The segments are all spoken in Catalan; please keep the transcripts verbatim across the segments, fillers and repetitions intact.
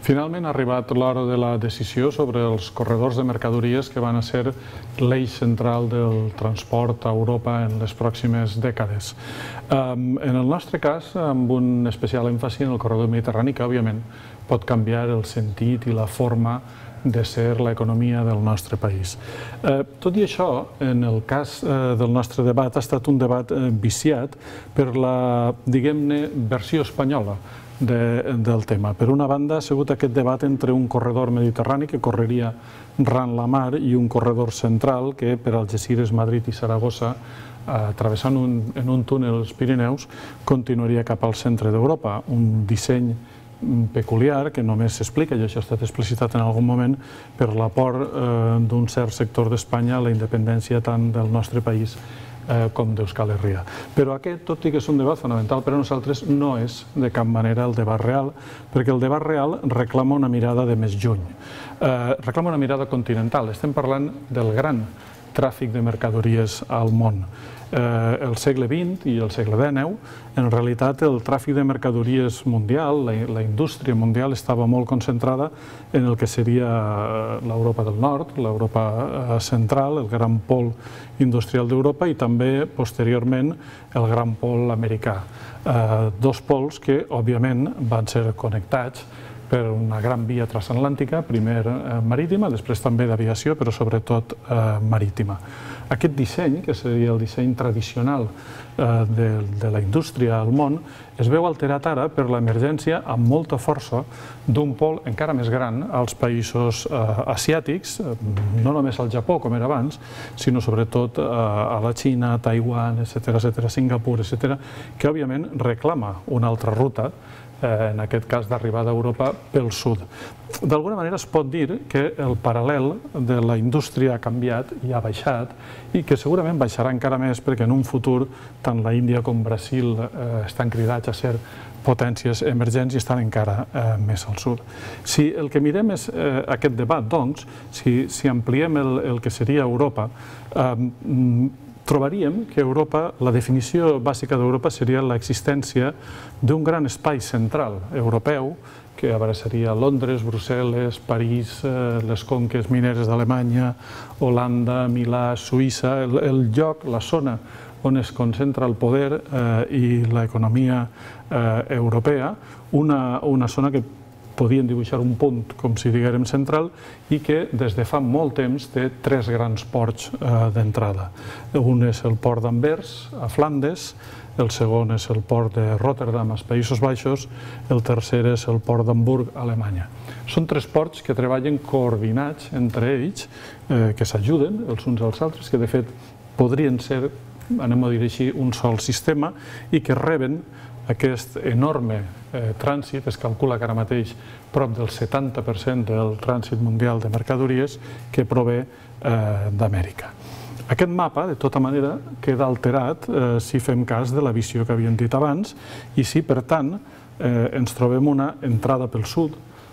Finalment ha arribat l'hora de la decisió sobre els corredors de mercaderies que van a ser l'eix central del transport a Europa en les pròximes dècades. En el nostre cas, amb un especial èmfasi en el corredor mediterrani, que òbviament pot canviar el sentit i la forma de ser l'economia del nostre país. Tot i això, en el cas del nostre debat, ha estat un debat viciat per la, diguem-ne, versió espanyola del tema. Per una banda, ha sigut aquest debat entre un corredor mediterrani que correria ran la mar i un corredor central que per Algesires, Madrid i Saragossa, travessant en un túnel els Pirineus, continuaria cap al centre d'Europa. Un disseny peculiar que només s'explica, i això ha estat explicitat en algun moment, per l'aport d'un cert sector d'Espanya a la independència tant del nostre país com d'Euskal Herria. Però aquest, tot i que és un debat fonamental per a nosaltres, no és de cap manera el debat real, perquè el debat real reclama una mirada de més lluny. Reclama una mirada continental. Estem parlant del gran tràfic de mercaderies al món. El segle vint i el segle dinou, en realitat el tràfic de mercaderies mundial, la indústria mundial estava molt concentrada en el que seria l'Europa del Nord, l'Europa central, el gran pol industrial d'Europa i també, posteriorment, el gran pol americà. Dos pols que, òbviament, van ser connectats per una gran via transatlàntica, primer marítima, després també d'aviació, però sobretot marítima. Aquest disseny, que seria el disseny tradicional de la indústria al món, es veu alterat ara per l'emergència amb molta força d'un pol encara més gran als països asiàtics, no només al Japó, com era abans, sinó sobretot a la Xina, Taiwan, etcètera, Singapur, etcètera, que òbviament reclama una altra ruta, en aquest cas d'arribada a Europa pel sud. D'alguna manera es pot dir que el paral·lel de la indústria ha canviat i ha baixat i que segurament baixarà encara més perquè en un futur tant la Índia com Brasil estan cridats a ser potències emergents i estan encara més al sud. Si el que mirem és aquest debat, doncs, si ampliem el que seria Europa, trobaríem que Europa, la definició bàsica d'Europa seria l'existència d'un gran espai central europeu que abraçaria Londres, Brussel·les, París, les conques mineres d'Alemanya, Holanda, Milà, Suïssa, el lloc, la zona on es concentra el poder i l'economia europea, una zona que podien dibuixar un punt, com si diguérem, central i que des de fa molt temps té tres grans ports d'entrada. Un és el port d'Anvers, a Flandes, el segon és el port de Rotterdam, als Països Baixos, el tercer és el port d'Hamburg, a Alemanya. Són tres ports que treballen coordinats entre ells, que s'ajuden els uns als altres, que de fet podrien ser, anem a dir així, un sol sistema i que reben aquest enorme trànsit. Es calcula que ara mateix prop del setanta per cent del trànsit mundial de mercaderies que prové d'Amèrica. Aquest mapa, de tota manera, queda alterat si fem cas de la visió que havíem dit abans i si, per tant, ens trobem una entrada pel sud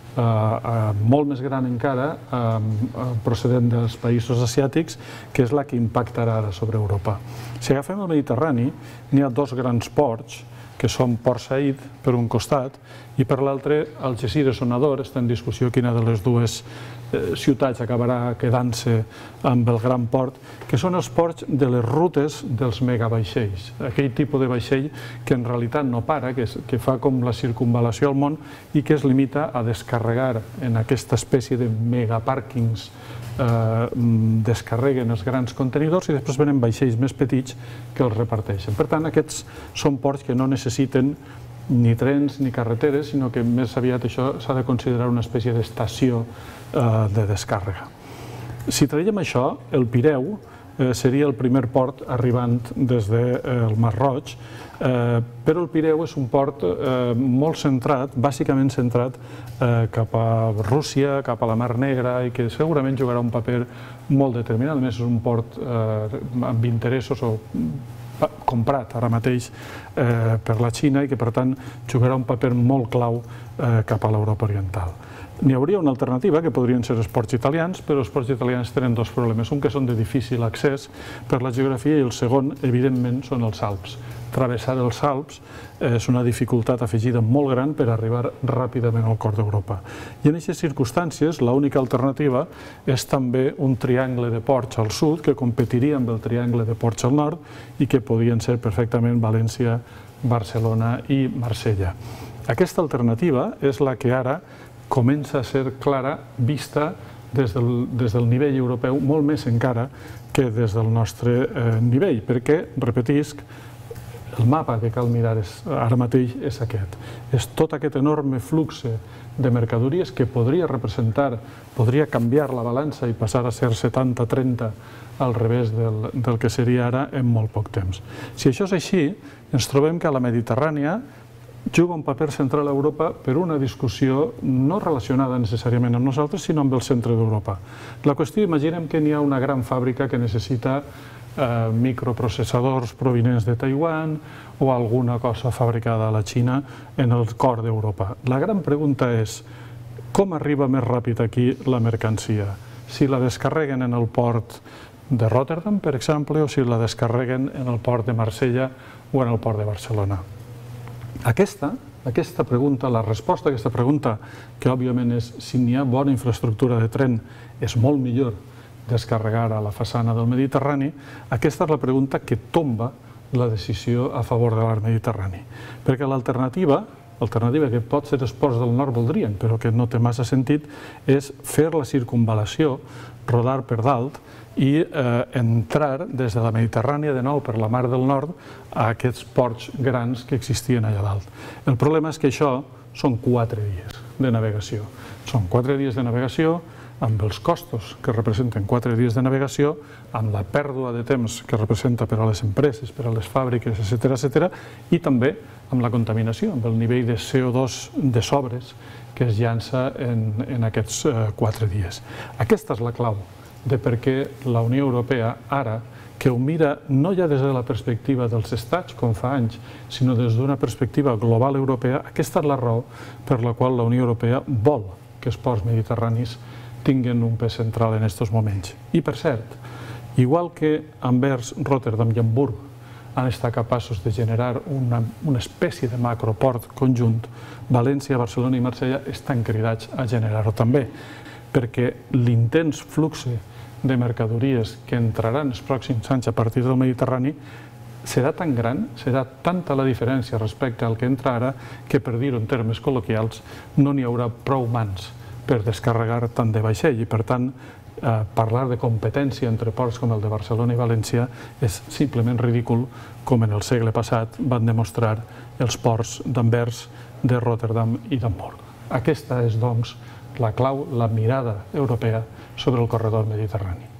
molt més gran encara, procedent dels països asiàtics, que és la que impactarà ara sobre Europa. Si agafem el Mediterrani, n'hi ha dos grans ports, que són Port Said, per un costat, i per l'altre, Algesires o Nador. Està en discussió quina de les dues ciutats acabarà quedant-se amb el gran port, que són els ports de les rutes dels megavaixells. Aquell tipus de vaixell que en realitat no para, que fa com la circunvalació al món i que es limita a descarregar en aquesta espècie de megapàrquings, descarreguen els grans contenidors i després venen vaixells més petits que els reparteixen. Per tant, aquests són ports que no necessiten ni trens ni carreteres, sinó que més aviat això s'ha de considerar una espècie d'estació de descàrrega. Si traiem això, el Pireu seria el primer port arribant des del Mar Roig, però el Pireu és un port molt centrat, bàsicament centrat cap a Rússia, cap a la Mar Negra, i que segurament jugarà un paper molt determinant. A més, és un port amb interessos o comprat ara mateix per la Xina i que, per tant, jugarà un paper molt clau cap a l'Europa oriental. N'hi hauria una alternativa, que podrien ser els ports italians, però els ports italians tenen dos problemes. Un, que són de difícil accés per la geografia, i el segon, evidentment, són els Alps. Travessar els Alps és una dificultat afegida molt gran per arribar ràpidament al cor d'Europa. I en aquestes circumstàncies, l'única alternativa és també un triangle de ports al sud, que competiria amb el triangle de ports al nord i que podien ser perfectament València, Barcelona i Marsella. Aquesta alternativa és la que ara comença a ser clara, vista des del, des del nivell europeu, molt més encara que des del nostre eh, nivell, perquè, repetisc, el mapa que cal mirar és, ara mateix és aquest. És tot aquest enorme flux de mercadories que podria representar, podria canviar la balança i passar a ser setanta trenta al revés del, del que seria ara en molt poc temps. Si això és així, ens trobem que a la Mediterrània juga un paper central a Europa per una discussió no relacionada necessàriament amb nosaltres, sinó amb el centre d'Europa. La qüestió, imaginem que n'hi ha una gran fàbrica que necessita eh, microprocessadors provinents de Taiwan o alguna cosa fabricada a la Xina en el cor d'Europa. La gran pregunta és com arriba més ràpid aquí la mercancia? Si la descarreguen en el port de Rotterdam, per exemple, o si la descarreguen en el port de Marsella o en el port de Barcelona. Aquesta, aquesta pregunta, la resposta a aquesta pregunta, que òbviament és si n'hi ha bona infraestructura de tren, és molt millor descarregar a la façana del Mediterrani, aquesta és la pregunta que tomba la decisió a favor de l'arc Mediterrani. Perquè l'alternativa, l'alternativa que pot ser els ports del nord voldrien, però que no té massa sentit, és fer la circunvalació, rodar per dalt i eh, entrar des de la Mediterrània de nou per la Mar del Nord a aquests ports grans que existien allà dalt. El problema és que això són quatre dies de navegació. Són quatre dies de navegació amb els costos que representen quatre dies de navegació, amb la pèrdua de temps que representa per a les empreses, per a les fàbriques, etcètera, etcètera, i també amb la contaminació, amb el nivell de C O dos de sobres que es llança en, en aquests eh, quatre dies. Aquesta és la clau de per què la Unió Europea ara, que ho mira no ja des de la perspectiva dels estats, com fa anys, sinó des d'una perspectiva global europea, aquesta és la raó per la qual la Unió Europea vol que els ports mediterranis tinguin un pes central en aquests moments. I, per cert, igual que Anvers, Rotterdam i Hamburg han estat capaços de generar una, una espècie de macroport conjunt, València, Barcelona i Marsella estan cridats a generar-ho també, perquè l'intens flux de mercadories que entraran els pròxims anys a partir del Mediterrani serà tan gran, serà tanta la diferència respecte al que entra ara, que, per dir-ho en termes col·loquials, no n'hi haurà prou mans per descarregar tant de vaixell i, per tant, eh, parlar de competència entre ports com el de Barcelona i València és simplement ridícul, com en el segle passat van demostrar els ports d'Anvers, de Rotterdam i d'Hamburg. Aquesta és, doncs, la clau, la mirada europea sobre el corredor mediterrani.